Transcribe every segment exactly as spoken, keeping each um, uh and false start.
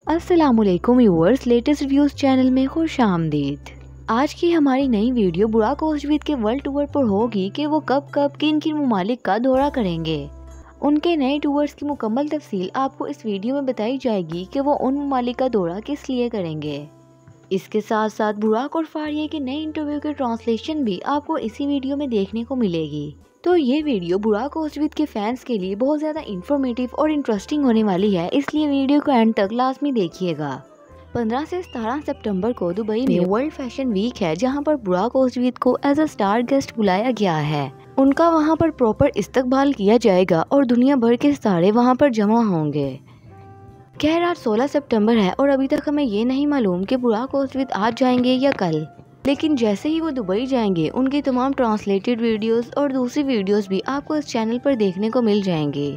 अस्सलामुअलैकुम viewers, latest reviews channel में खुश आमदीद। आज की हमारी नई वीडियो बुराक ओज़वेद के वर्ल्ड टूर पर होगी कि वो कब कब किन किन ममालिक का दौरा करेंगे। उनके नए टूर्स की मुकम्मल तफसील आपको इस वीडियो में बताई जाएगी कि वो उन ममालिक का दौरा किस लिए करेंगे। इसके साथ साथ बुराक और फारिया के नए इंटरव्यू की ट्रांसलेशन भी आपको इसी वीडियो में देखने को मिलेगी। तो ये वीडियो बुराक ओज़वेद के फैंस के लिए बहुत ज़्यादा इंफॉर्मेटिव और इंटरेस्टिंग होने वाली है, इसलिए वीडियो को एंड तक लाजमी देखिएगा। पंद्रह से सतारह सितंबर को दुबई में वर्ल्ड फैशन वीक है, जहां पर बुराक ओज़वेद को एज अ स्टार गेस्ट बुलाया गया है। उनका वहां पर प्रॉपर इस्तकबाल किया जाएगा और दुनिया भर के सितारे वहां पर जमा होंगे। खैर, आज सोलह सितंबर है और अभी तक हमें ये नहीं मालूम कि बुराक ओज़वेद आज जाएंगे या कल, लेकिन जैसे ही वो दुबई जाएंगे उनकी तमाम ट्रांसलेटेड वीडियोस और दूसरी वीडियोस भी आपको इस चैनल पर देखने को मिल जाएंगे।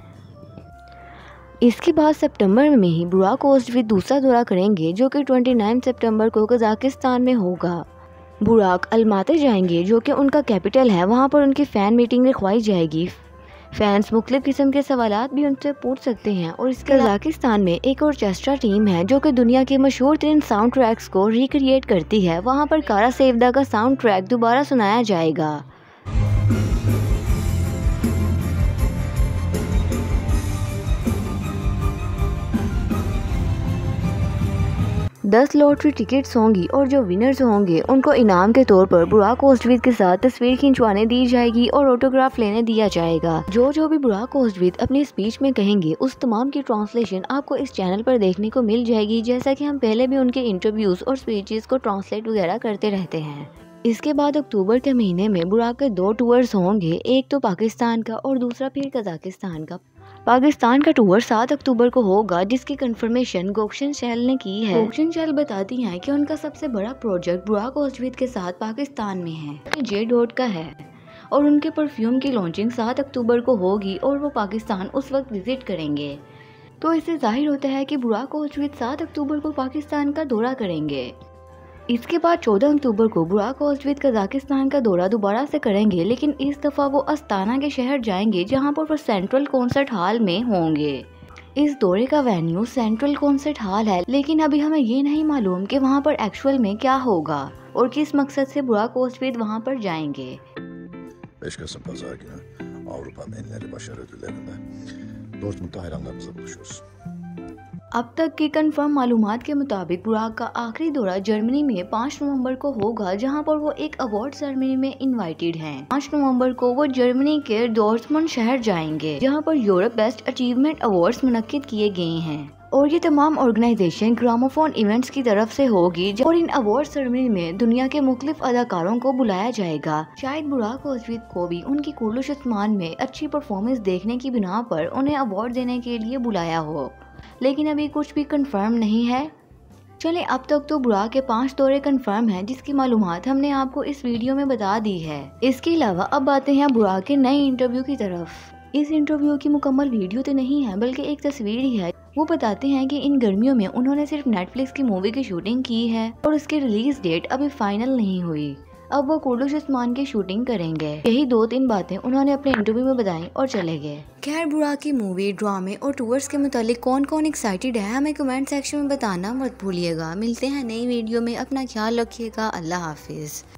इसके बाद सितंबर में ही बुराक ओज़वेद दूसरा दौरा करेंगे, जो कि उनतीस सितंबर को कजाकिस्तान में होगा। बुराक अलमाती जाएंगे, जो कि उनका कैपिटल है। वहां पर उनकी फ़ैन मीटिंग रखवाई जाएगी। फैंस मुख्तलिफ किस्म के सवालात भी उनसे पूछ सकते हैं। और इसके कजाकिस्तान में एक ऑर्केस्ट्रा टीम है जो कि दुनिया के मशहूर तरीन साउंड ट्रैक्स को रिक्रिएट करती है। वहां पर कारा सेवदा का साउंड ट्रैक दोबारा सुनाया जाएगा। दस लॉटरी टिकट्स होंगी और जो विनर्स होंगे उनको इनाम के तौर पर बुराक ओज़वेद के साथ तस्वीर खिंचवाने दी जाएगी और ऑटोग्राफ लेने दिया जाएगा। जो जो भी बुराक ओज़वेद अपनी स्पीच में कहेंगे उस तमाम की ट्रांसलेशन आपको इस चैनल पर देखने को मिल जाएगी, जैसा कि हम पहले भी उनके इंटरव्यूज और स्पीचेस को ट्रांसलेट वगैरह करते रहते हैं। इसके बाद अक्टूबर के महीने में बुराक के दो टूर्स होंगे, एक तो पाकिस्तान का और दूसरा फिर कजाकिस्तान का। पाकिस्तान का टूर सात अक्टूबर को होगा, जिसकी कंफर्मेशन गोक्शन शैल ने की है। गोक्शन शैल बताती हैं कि उनका सबसे बड़ा प्रोजेक्ट बुराक ओज़वेद के साथ पाकिस्तान में है, जे डॉट का है, और उनके परफ्यूम की लॉन्चिंग सात अक्टूबर को होगी और वो पाकिस्तान उस वक्त विजिट करेंगे। तो इससे जाहिर होता है कि बुराक ओज़वेद सात अक्टूबर को पाकिस्तान का दौरा करेंगे। इसके बाद चौदह अक्टूबर को बुराक ओज़वेद कजाकिस्तान का दौरा दोबारा से करेंगे, लेकिन इस दफ़ा वो अस्ताना के शहर जाएंगे, जहां पर वो सेंट्रल कॉन्सर्ट हॉल में होंगे। इस दौरे का वेन्यू सेंट्रल कॉन्सर्ट हॉल है, लेकिन अभी हमें ये नहीं मालूम कि वहां पर एक्चुअल में क्या होगा और किस मकसद से बुराक ओज़वेद वहां पर जाएंगे। अब तक की कंफर्म मालूमात के मुताबिक बुराक का आखिरी दौरा जर्मनी में पाँच नवंबर को होगा, जहां पर वो एक अवार्ड सेरेमनी में इनवाइटेड हैं। पाँच नवंबर को वो जर्मनी के डॉर्टमुंड शहर जाएंगे, जहां पर यूरोप बेस्ट अचीवमेंट अवार्ड्स मुनक्किद किए गए हैं और ये तमाम ऑर्गेनाइजेशन ग्रामोफोन इवेंट्स की तरफ से होगी। और इन अवार्ड सेरेमनी में दुनिया के मुख्तलिफ अदाकारों को बुलाया जाएगा। शायद बुराक ओज़वेद को भी उनकी कुर्लुश उस्मान में अच्छी परफॉर्मेंस देखने की बिना पर उन्हें अवार्ड देने के लिए बुलाया हो, लेकिन अभी कुछ भी कंफर्म नहीं है। चले, अब तक तो बुराक के पांच दौरे कंफर्म हैं, जिसकी मालूमात हमने आपको इस वीडियो में बता दी है। इसके अलावा अब आते हैं बुराक के नए इंटरव्यू की तरफ। इस इंटरव्यू की मुकम्मल वीडियो तो नहीं है, बल्कि एक तस्वीर ही है। वो बताते हैं कि इन गर्मियों में उन्होंने सिर्फ नेटफ्लिक्स की मूवी की शूटिंग की है और उसकी रिलीज डेट अभी फाइनल नहीं हुई। अब वो कुर्लुश उस्मान की शूटिंग करेंगे। यही दो तीन बातें उन्होंने अपने इंटरव्यू में बताई और चले गए। खैर, बुराक की मूवी, ड्रामे और टूर्स के मुतालिक कौन कौन एक्साइटेड है, हमें कमेंट सेक्शन में बताना मत भूलिएगा। मिलते हैं नई वीडियो में, अपना ख्याल रखिएगा। अल्लाह हाफिज।